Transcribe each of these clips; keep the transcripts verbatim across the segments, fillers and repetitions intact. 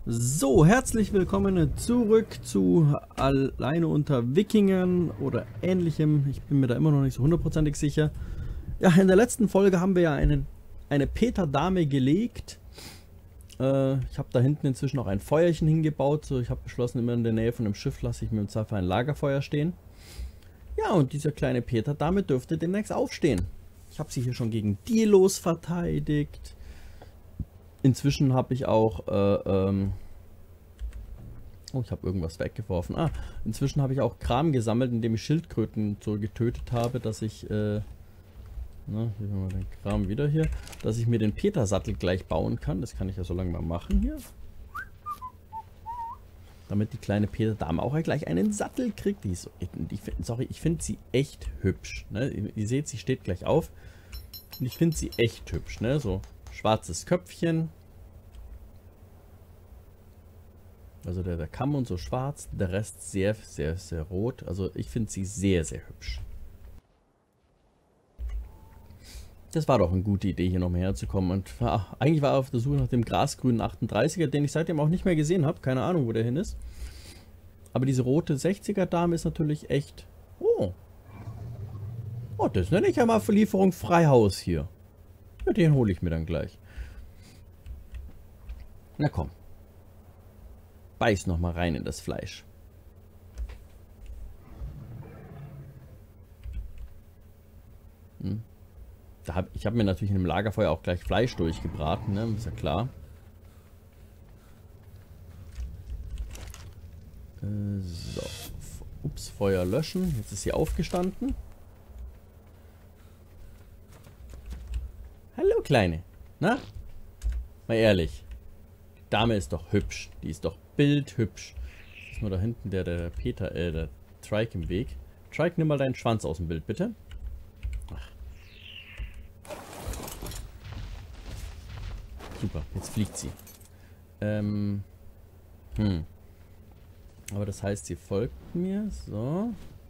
So, herzlich willkommen zurück zu Alleine unter Wikingern oder ähnlichem. Ich bin mir da immer noch nicht so hundertprozentig sicher. Ja, in der letzten Folge haben wir ja einen, eine Peter-Dame gelegt. Äh, ich habe da hinten inzwischen auch ein Feuerchen hingebaut. So, ich habe beschlossen, immer in der Nähe von dem Schiff lasse ich mir im Zweifel ein Lagerfeuer stehen. Ja, und diese kleine Peter-Dame dürfte demnächst aufstehen. Ich habe sie hier schon gegen Dilos verteidigt. Inzwischen habe ich auch, äh, ähm oh, ich habe irgendwas weggeworfen. Ah, inzwischen habe ich auch Kram gesammelt, indem ich Schildkröten so getötet habe, dass ich, äh, na, hier haben wir den Kram wieder hier, dass ich mir den Peter-Sattel gleich bauen kann. Das kann ich ja so lange mal machen hier. Damit die kleine Peter-Dame auch gleich einen Sattel kriegt. Die ist so, ich, sorry, ich finde sie echt hübsch. Ne? Ihr seht, sie steht gleich auf. Und ich finde sie echt hübsch, ne? So schwarzes Köpfchen. Also der, der Kamm und so schwarz, der Rest sehr, sehr, sehr rot. Also ich finde sie sehr, sehr hübsch. Das war doch eine gute Idee, hier noch mehr herzukommen. Und ach, eigentlich war er auf der Suche nach dem grasgrünen achtunddreißiger, den ich seitdem auch nicht mehr gesehen habe. Keine Ahnung, wo der hin ist. Aber diese rote sechziger-Dame ist natürlich echt... Oh. Oh, das nenne ich ja mal Verlieferung Freihaus hier. Ja, den hole ich mir dann gleich. Na komm. Beiß noch mal rein in das Fleisch. Hm. Da hab, ich habe mir natürlich in dem Lagerfeuer auch gleich Fleisch durchgebraten, ne? Ist ja klar. Äh, so. Ups, Feuer löschen. Jetzt ist sie aufgestanden. Hallo, Kleine. Na? Mal ehrlich. Die Dame ist doch hübsch. Die ist doch bildhübsch. Ist nur da hinten der, der Peter, äh, der Trike im Weg. Trike, nimm mal deinen Schwanz aus dem Bild, bitte. Ach. Super, jetzt fliegt sie. Ähm. Hm. Aber das heißt, sie folgt mir. So.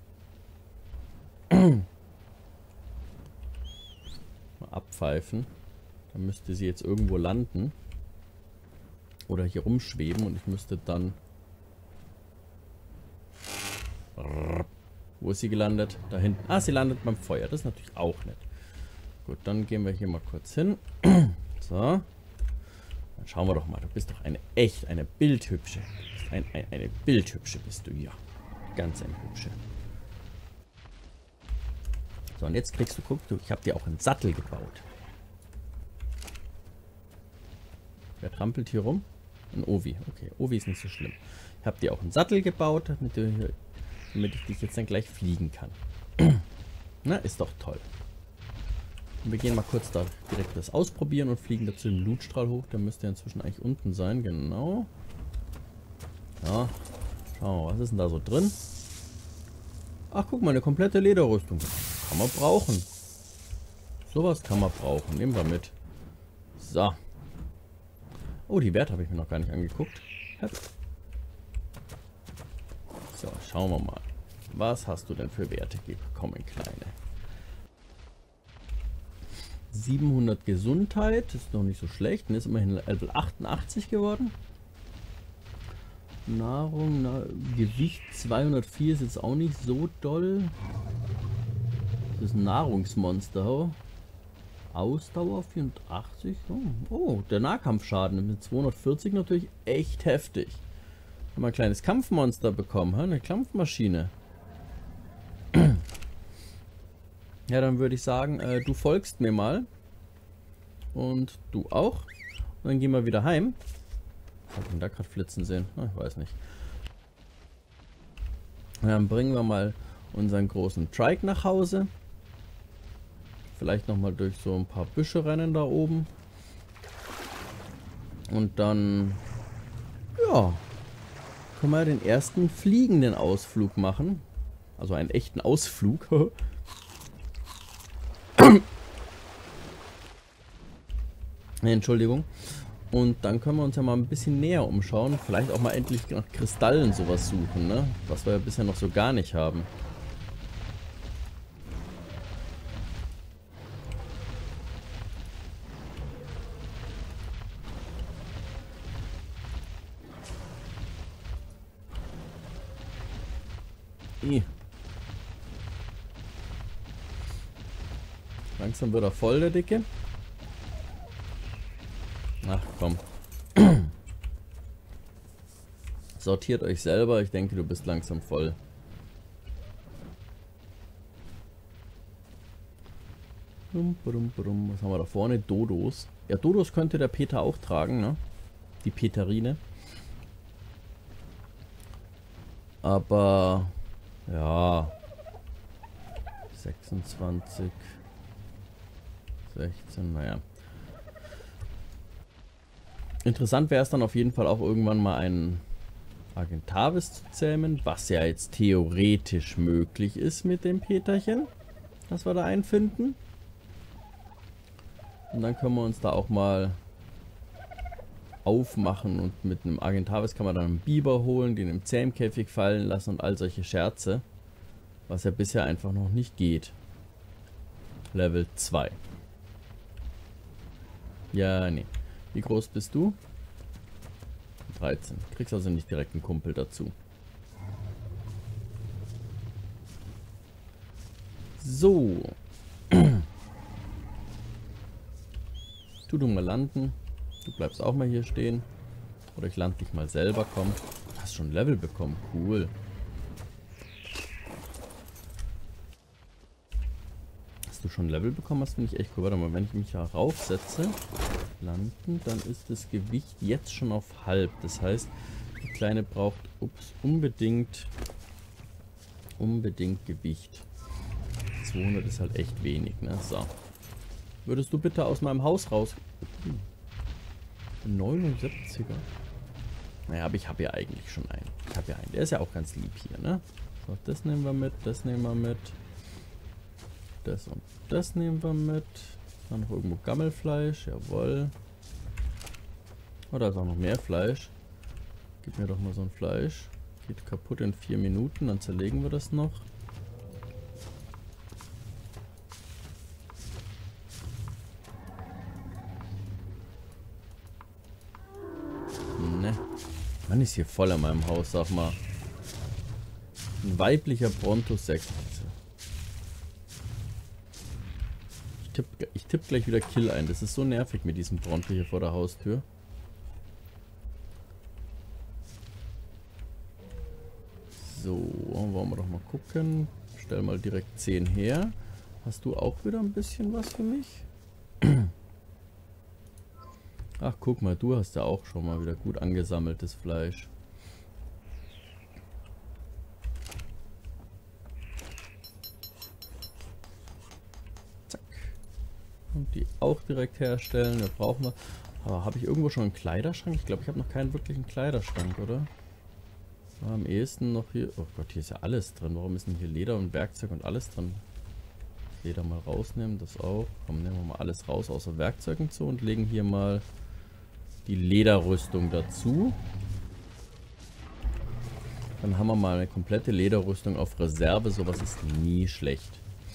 Abpfeifen. Dann müsste sie jetzt irgendwo landen. Oder hier rumschweben und ich müsste dann... Wo ist sie gelandet? Da hinten. Ah, sie landet beim Feuer. Das ist natürlich auch nett. Gut, dann gehen wir hier mal kurz hin. So. Dann schauen wir doch mal. Du bist doch eine echt, eine bildhübsche. Ein, ein, eine bildhübsche bist du, ja. Ganz eine hübsche. So, und jetzt kriegst du, guck, du, ich habe dir auch einen Sattel gebaut. Wer trampelt hier rum? Ein Ovi. Okay, Ovi ist nicht so schlimm. Ich habe dir auch einen Sattel gebaut, damit, du hier, damit ich dich jetzt dann gleich fliegen kann. Na, ist doch toll. Und wir gehen mal kurz da direkt das ausprobieren und fliegen dazu den Lootstrahl hoch. Der müsste ja inzwischen eigentlich unten sein, genau. Ja, schauen wir mal, was ist denn da so drin? Ach, guck mal, eine komplette Lederrüstung. Kann man brauchen. Sowas kann man brauchen. Nehmen wir mit. So. Oh, die Werte habe ich mir noch gar nicht angeguckt. So, schauen wir mal. Was hast du denn für Werte bekommen, Kleine? siebenhundert Gesundheit. Ist noch nicht so schlecht. Und ist immerhin Level achtundachtzig geworden. Nahrung, na, Gewicht zweihundertvier ist jetzt auch nicht so doll. Das ist ein Nahrungsmonster. Oh. Ausdauer vierundachtzig. Oh, oh, der Nahkampfschaden mit zweihundertvierzig natürlich echt heftig. Haben wir ein kleines Kampfmonster bekommen, eine Kampfmaschine. Ja, dann würde ich sagen, äh, du folgst mir mal. Und du auch. Und dann gehen wir wieder heim. Kann ich da gerade flitzen sehen? Oh, ich weiß nicht. Und dann bringen wir mal unseren großen Trike nach Hause. Vielleicht nochmal durch so ein paar Büsche rennen da oben. Und dann, ja, können wir den ersten fliegenden Ausflug machen. Also einen echten Ausflug. Entschuldigung. Und dann können wir uns ja mal ein bisschen näher umschauen. Vielleicht auch mal endlich nach Kristallen sowas suchen, ne? Was wir ja bisher noch so gar nicht haben. I. Langsam wird er voll, der Dicke. Ach komm. Sortiert euch selber. Ich denke, du bist langsam voll. Was haben wir da vorne? Dodos. Ja, Dodos könnte der Peter auch tragen, ne? Die Peterine. Aber ja. sechsundzwanzig. sechzehn, naja. Interessant wäre es dann auf jeden Fall auch irgendwann mal einen Argentavis zu zähmen, was ja jetzt theoretisch möglich ist mit dem Peterchen, dass wir da einfinden. Und dann können wir uns da auch mal aufmachen und mit einem Argentavis kann man dann einen Biber holen, den im Zähmkäfig fallen lassen und all solche Scherze, was ja bisher einfach noch nicht geht. Level zwei. Ja, nee. Wie groß bist du? dreizehn. Kriegst also nicht direkt einen Kumpel dazu. So. Tu du mal landen. Du bleibst auch mal hier stehen. Oder ich lande dich mal selber, komm. Du hast schon ein Level bekommen. Cool. Hast du schon ein Level bekommen? Das finde ich echt cool. Warte mal, wenn ich mich da raufsetze, landen, dann ist das Gewicht jetzt schon auf halb. Das heißt, die Kleine braucht ups, unbedingt unbedingt Gewicht. zweihundert ist halt echt wenig, ne? So. Würdest du bitte aus meinem Haus raus... neunundsiebziger. Naja, aber ich habe ja eigentlich schon einen. Ich habe ja einen. Der ist ja auch ganz lieb hier, ne? So, das nehmen wir mit, das nehmen wir mit. Das und das nehmen wir mit. Dann noch irgendwo Gammelfleisch, jawohl. Oh, da ist auch noch mehr Fleisch. Gib mir doch mal so ein Fleisch. Geht kaputt in vier Minuten, dann zerlegen wir das noch. Ne. Mann, ist hier voll an meinem Haus, sag mal. Ein weiblicher Brontosex. Ich tippe ich tipp gleich wieder Kill ein. Das ist so nervig mit diesem Bronto hier vor der Haustür. So, wollen wir doch mal gucken. Stell mal direkt zehn her. Hast du auch wieder ein bisschen was für mich? Ach, guck mal, du hast ja auch schon mal wieder gut angesammeltes Fleisch. Zack. Und die auch direkt herstellen. Da brauchen wir... Aber habe ich irgendwo schon einen Kleiderschrank? Ich glaube, ich habe noch keinen wirklichen Kleiderschrank, oder? Ja, am ehesten noch hier... Oh Gott, hier ist ja alles drin. Warum ist denn hier Leder und Werkzeug und alles drin? Leder mal rausnehmen, das auch. Komm, nehmen wir mal alles raus, außer Werkzeug und so. Und legen hier mal die Lederrüstung dazu. Dann haben wir mal eine komplette Lederrüstung auf Reserve. Sowas ist nie schlecht.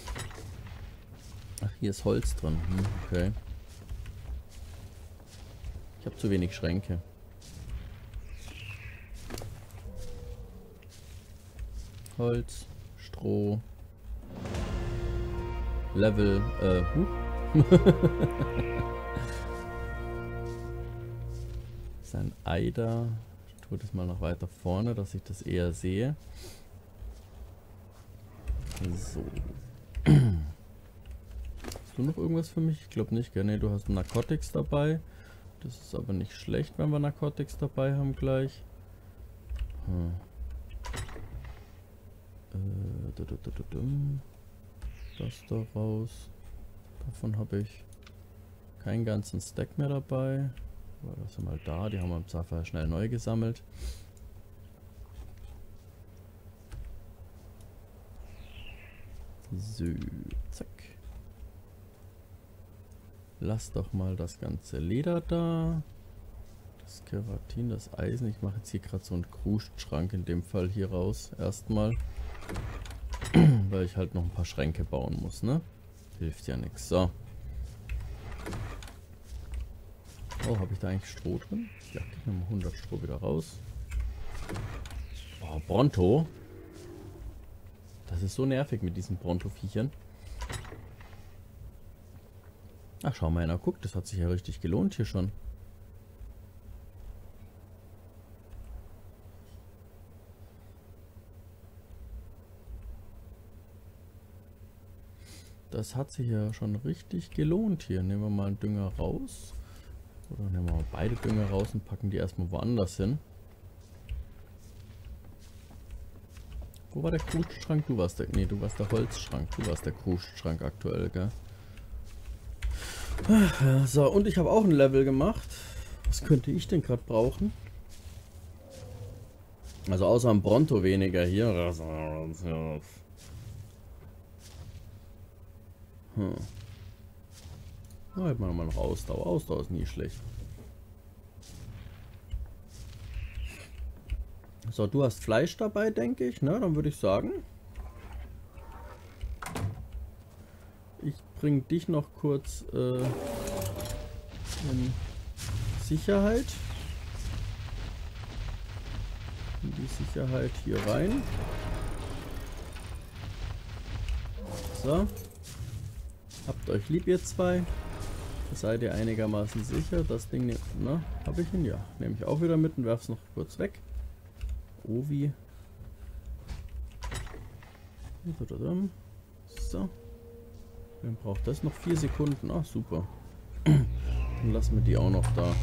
Ach, hier ist Holz drin. Hm, okay. Ich habe zu wenig Schränke. Holz, Stroh, Level, äh, huch. Sein Ei da. Ich tue das mal noch weiter vorne, dass ich das eher sehe. So. Hast du noch irgendwas für mich? Ich glaube nicht, gell? Nee, du hast Narcotics dabei. Das ist aber nicht schlecht, wenn wir Narcotics dabei haben gleich. Hm. Das da raus. Davon habe ich keinen ganzen Stack mehr dabei. Aber das sind mal da. Die haben wir im Zweifel schnell neu gesammelt. So, zack. Lass doch mal das ganze Leder da. Das Keratin, das Eisen. Ich mache jetzt hier gerade so einen Krustschrank in dem Fall hier raus. Erstmal. Weil ich halt noch ein paar Schränke bauen muss, ne? Hilft ja nichts. So. Oh, habe ich da eigentlich Stroh drin? Ja, gib mir mal hundert Stroh wieder raus. Oh, Bronto. Das ist so nervig mit diesen Brontoviechern. Ach, schau mal einer, guck, das hat sich ja richtig gelohnt hier schon. Das hat sich ja schon richtig gelohnt hier. Nehmen wir mal einen Dünger raus. Oder nehmen wir mal beide Dünger raus und packen die erstmal woanders hin. Wo war der Krustschrank? Du warst der... Nee, du warst der Holzschrank. Du warst der Krustschrank aktuell, gell? Ach, ja, so, und ich habe auch ein Level gemacht. Was könnte ich denn gerade brauchen? Also außer einem Bronto weniger hier. Hm. Da hätten wir mal noch Ausdauer. Ausdauer ist nie schlecht. So, du hast Fleisch dabei, denke ich, ne? Dann würde ich sagen, ich bringe dich noch kurz äh, in Sicherheit. In die Sicherheit hier rein. So. Habt euch lieb, ihr zwei. Seid ihr einigermaßen sicher? Das Ding, ne? Na, habe ich ihn? Ja. Nehme ich auch wieder mit und werfe es noch kurz weg. Ovi. So. Dann braucht das noch vier Sekunden. Ach, super. Dann lassen wir die auch noch da.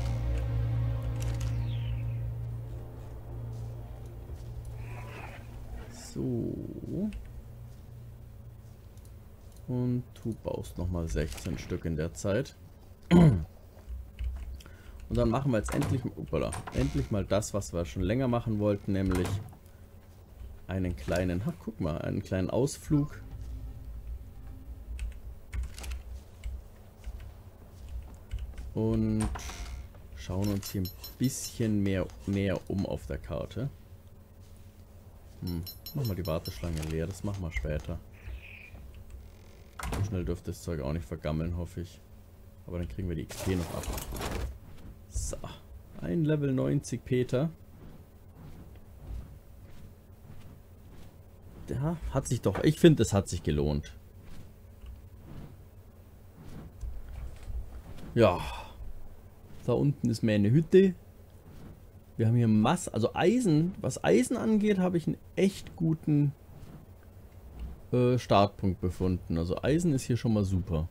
So. Und du baust nochmal sechzehn Stück in der Zeit. Und dann machen wir jetzt endlich, upala, endlich mal das, was wir schon länger machen wollten, nämlich einen kleinen, ach, guck mal, einen kleinen Ausflug. Und schauen uns hier ein bisschen mehr näher um auf der Karte. Hm, machen wir die Warteschlange leer, das machen wir später. So schnell dürfte das Zeug auch nicht vergammeln, hoffe ich. Aber dann kriegen wir die X P noch ab. So, ein Level neunzig Peter. Ja, hat sich doch, ich finde, es hat sich gelohnt. Ja, da unten ist meine Hütte. Wir haben hier Mass, also Eisen, was Eisen angeht, habe ich einen echt guten äh, Startpunkt befunden. Also Eisen ist hier schon mal super.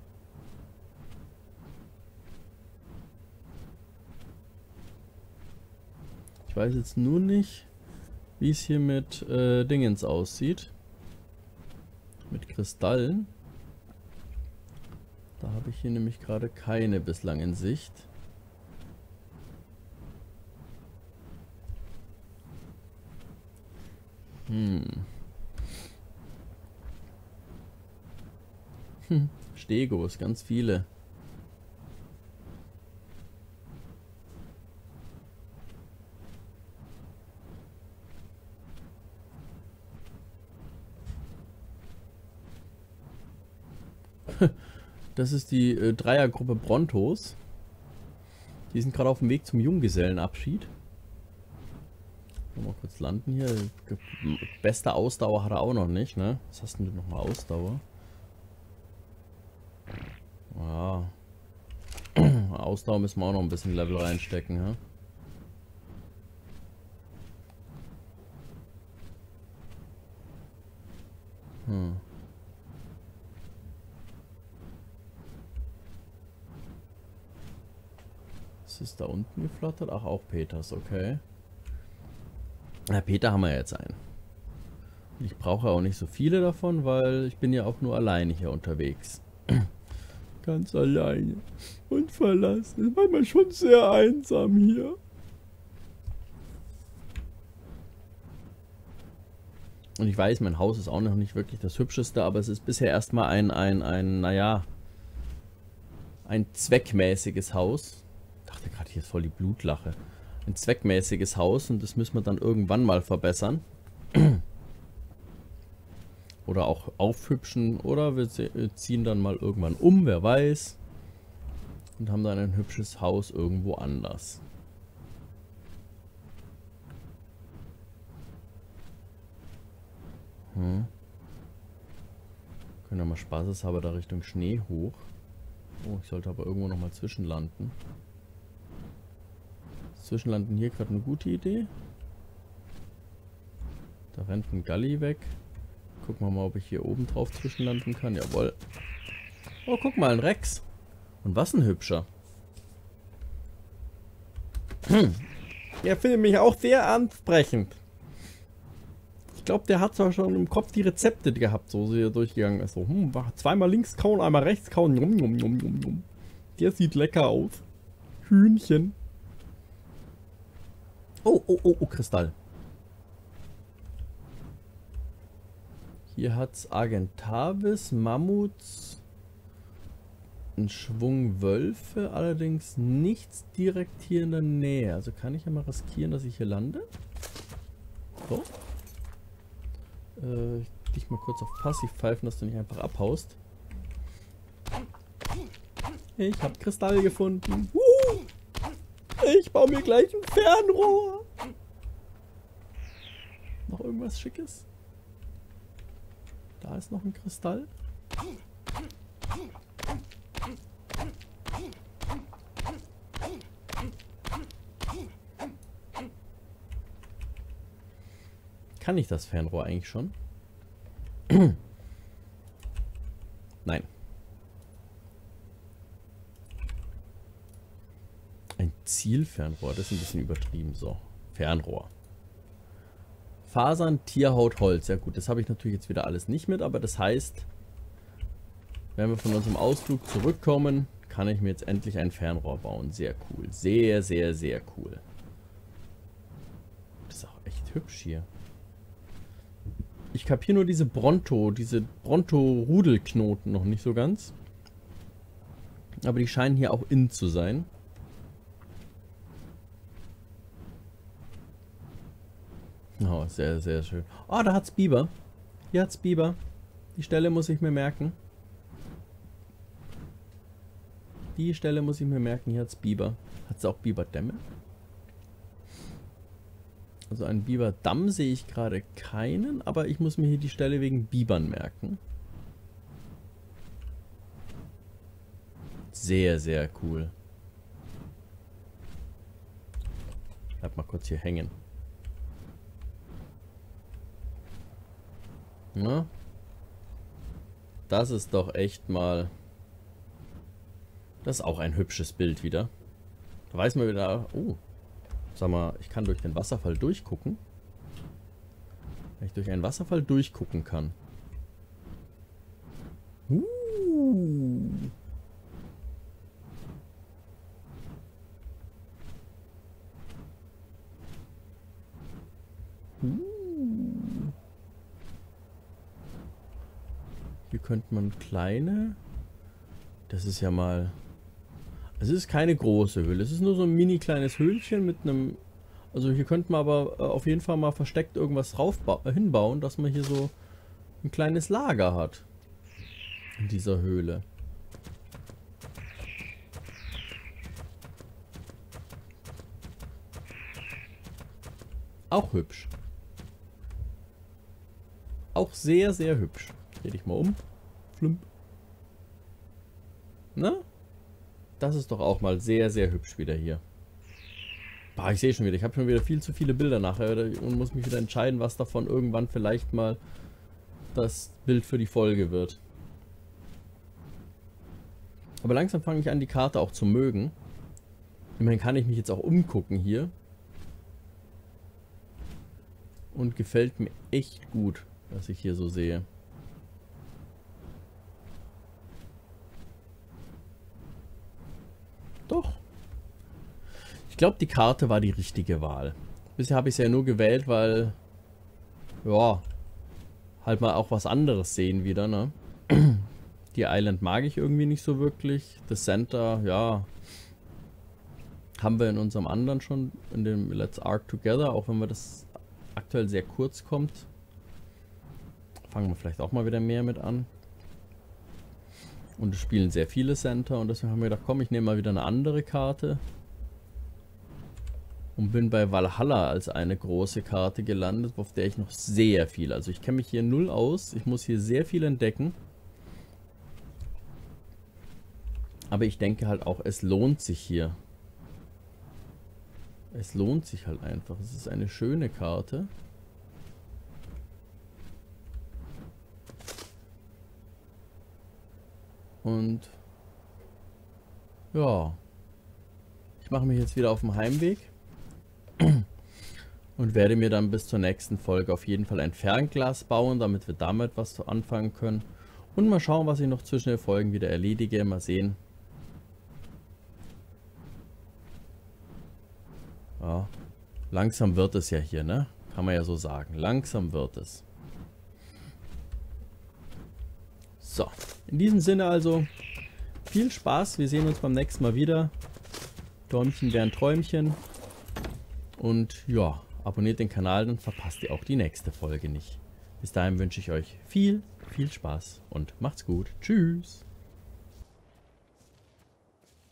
Ich weiß jetzt nur nicht, wie es hier mit äh, Dingens aussieht. Mit Kristallen. Da habe ich hier nämlich gerade keine bislang in Sicht. Hm. Hm. Stegos, ganz viele. Das ist die äh, Dreiergruppe Brontos. Die sind gerade auf dem Weg zum Junggesellenabschied. Mal kurz landen hier. Beste Ausdauer hat er auch noch nicht, ne? Was hast denn du nochmal Ausdauer? Ja. Ausdauer müssen wir auch noch ein bisschen Level reinstecken, ja? Hm. Was ist da unten geflattert? Ach, auch Peters, okay. Na, Peter haben wir jetzt einen. Ich brauche auch nicht so viele davon, weil ich bin ja auch nur alleine hier unterwegs. Ganz alleine und verlassen. Ist manchmal schon sehr einsam hier. Und ich weiß, mein Haus ist auch noch nicht wirklich das hübscheste, aber es ist bisher erstmal ein, ein, ein, naja, ein zweckmäßiges Haus. Ich dachte gerade, hier ist voll die Blutlache. Ein zweckmäßiges Haus und das müssen wir dann irgendwann mal verbessern. Oder auch aufhübschen. Oder wir ziehen dann mal irgendwann um, wer weiß. Und haben dann ein hübsches Haus irgendwo anders. Hm. Können wir mal spaßeshalber da Richtung Schnee hoch. Oh, ich sollte aber irgendwo nochmal zwischenlanden. Zwischenlanden hier gerade eine gute Idee. Da rennt ein Galli weg. Gucken wir mal, ob ich hier oben drauf zwischenlanden kann. Jawohl. Oh, guck mal, ein Rex. Und was ein hübscher. Hm. Der findet mich auch sehr ansprechend. Ich glaube, der hat zwar schon im Kopf die Rezepte gehabt, so sie durchgegangen ist. So, hm, zweimal links kauen, einmal rechts kauen. Jum, jum, jum, jum, jum. Der sieht lecker aus. Hühnchen. Oh, oh, oh, oh, Kristall. Hier hat's Argentavis, Mammuts, einen Schwung Wölfe, allerdings nichts direkt hier in der Nähe. Also kann ich ja mal riskieren, dass ich hier lande. So. Äh, dich mal kurz auf Passiv pfeifen, dass du nicht einfach abhaust. Ich habe Kristall gefunden. Uh, ich baue mir gleich ein Fernrohr. Noch irgendwas Schickes? Da ist noch ein Kristall. Kann ich das Fernrohr eigentlich schon? Nein. Ein Zielfernrohr, das ist ein bisschen übertrieben. So, Fernrohr. Fasern, Tierhaut, Holz. Ja gut, das habe ich natürlich jetzt wieder alles nicht mit, aber das heißt, wenn wir von unserem Ausflug zurückkommen, kann ich mir jetzt endlich ein Fernrohr bauen. Sehr cool. Sehr, sehr, sehr cool. Das ist auch echt hübsch hier. Ich kapiere nur diese Bronto, diese Bronto-Rudelknoten noch nicht so ganz. Aber die scheinen hier auch in zu sein. Oh, sehr, sehr schön. Oh, da hat's Biber. Hier hat's Biber. Die Stelle muss ich mir merken. Die Stelle muss ich mir merken. Hier hat's Biber. Hat's auch Biberdämme? Also einen Biberdamm sehe ich gerade keinen, aber ich muss mir hier die Stelle wegen Bibern merken. Sehr, sehr cool. Bleib mal kurz hier hängen. Na? Das ist doch echt mal... Das ist auch ein hübsches Bild wieder. Da weiß man wieder... Oh, sag mal, ich kann durch den Wasserfall durchgucken. Wenn ich durch einen Wasserfall durchgucken kann. Uh. Uh. Hier könnte man kleine... Das ist ja mal... Es ist keine große Höhle. Es ist nur so ein mini kleines Höhlchen mit einem... Also hier könnte man aber äh, auf jeden Fall mal versteckt irgendwas drauf äh, hinbauen, dass man hier so ein kleines Lager hat. In dieser Höhle. Auch hübsch. Auch sehr, sehr hübsch. Dreh dich mal um. Flump. Na? Das ist doch auch mal sehr, sehr hübsch wieder hier. Boah, ich sehe schon wieder. Ich habe schon wieder viel zu viele Bilder nachher und muss mich wieder entscheiden, was davon irgendwann vielleicht mal das Bild für die Folge wird. Aber langsam fange ich an, die Karte auch zu mögen. Immerhin kann ich mich jetzt auch umgucken hier. Und gefällt mir echt gut, was ich hier so sehe. Doch. Ich glaube, die Karte war die richtige Wahl. Bisher habe ich es ja nur gewählt, weil... Ja... Halt mal auch was anderes sehen wieder, ne? Die Island mag ich irgendwie nicht so wirklich. The Center, ja... Haben wir in unserem anderen schon, in dem Let's Arc Together, auch wenn wir das aktuell sehr kurz kommt. Fangen wir vielleicht auch mal wieder mehr mit an. Und es spielen sehr viele Center und deswegen haben wir gedacht, komm, ich nehme mal wieder eine andere Karte. Und bin bei Valhalla als eine große Karte gelandet, auf der ich noch sehr viel, also ich kenne mich hier null aus, ich muss hier sehr viel entdecken. Aber ich denke halt auch, es lohnt sich hier. Es lohnt sich halt einfach. Es ist eine schöne Karte. Und ja, ich mache mich jetzt wieder auf den Heimweg und werde mir dann bis zur nächsten Folge auf jeden Fall ein Fernglas bauen, damit wir damit was anfangen können. Und mal schauen, was ich noch zwischen den Folgen wieder erledige. Mal sehen. Ja, langsam wird es ja hier, ne? Kann man ja so sagen. Langsam wird es. So, in diesem Sinne also, viel Spaß. Wir sehen uns beim nächsten Mal wieder. Däumchen wären Träumchen. Und ja, abonniert den Kanal, dann verpasst ihr auch die nächste Folge nicht. Bis dahin wünsche ich euch viel, viel Spaß und macht's gut. Tschüss.